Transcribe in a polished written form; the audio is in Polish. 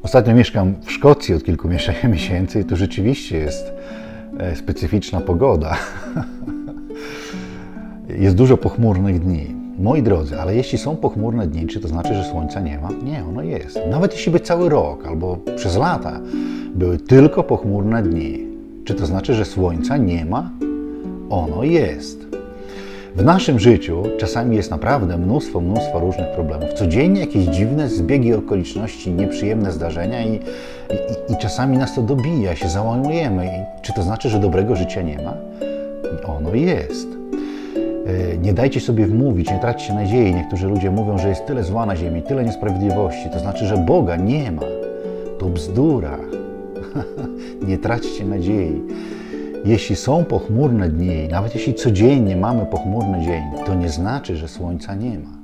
Ostatnio mieszkam w Szkocji od kilku miesięcy i tu rzeczywiście jest specyficzna pogoda. Jest dużo pochmurnych dni. Moi drodzy, ale jeśli są pochmurne dni, czy to znaczy, że słońca nie ma? Nie, ono jest. Nawet jeśli by cały rok albo przez lata były tylko pochmurne dni, czy to znaczy, że słońca nie ma? Ono jest. W naszym życiu czasami jest naprawdę mnóstwo różnych problemów. Codziennie jakieś dziwne zbiegi okoliczności, nieprzyjemne zdarzenia i czasami nas to dobija, się załamujemy. I czy to znaczy, że dobrego życia nie ma? Ono jest. Nie dajcie sobie wmówić, nie traćcie nadziei. Niektórzy ludzie mówią, że jest tyle zła na ziemi, tyle niesprawiedliwości. To znaczy, że Boga nie ma. To bzdura. Nie traćcie nadziei. Jeśli są pochmurne dni, nawet jeśli codziennie mamy pochmurny dzień, to nie znaczy, że słońca nie ma.